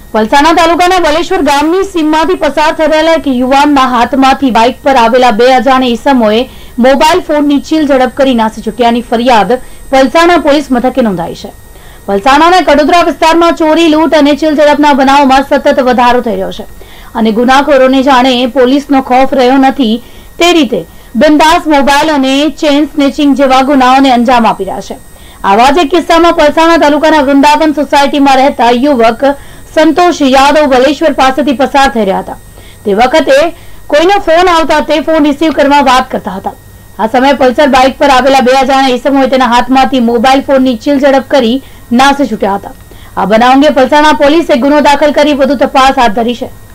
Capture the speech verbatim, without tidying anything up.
વલસાડના તાલુકાના વલેશ્વર ગામની સીમમાંથી પસાર થઈ રહેલા એક યુવાનના હાથમાંથી બાઇક પર આવેલા બે અજાણ્યા ઈસમોએ મોબાઈલ ફોનની ચીલ ઝડપ કરી નાસી છૂટ્યાની ફરિયાદ વલસાડના પોલીસ મથકે નોંધાઈ છે। વલસાડના કડોદરા વિસ્તારમાં ચોરી, લૂંટ અને ચીલ ઝડપના બનાવોમાં સતત વધારો થઈ રહ્યો છે અને ગુનાખોરોને જાણે પોલીસનો ખૌફ રહ્યો નથી તે રીતે બિંદાસ મોબાઈલ અને ચેન સ્નેચિંગ જેવા ગુનાઓને અંજામ આપી રહ્યા છે। આવા જ એક કિસ્સામાં વલસાડના તાલુકાના વૃંદાવન સોસાયટીમાં રહેતા યુવક સંતોષ યાદવ વલેશ્વર પાસેથી પસાર થઈ રહ્યા હતા। તે વખતે કોઈનો ફોન આવતા તે ફોન રિસીવ કરવા વાત કરતા હતા। આ સમયે પલ્સર બાઇક પર આવેલા બે અજાણ્યા ઈસમોએ તેના હાથમાંથી મોબાઈલ ફોનની ચીલ ઝડપ કરી નાસી છૂટ્યા હતા। આ બનાવ અંગે વલસાડના પોલીસે ગુનો દાખલ કરી વધુ તપાસ હાથ ધરી છે।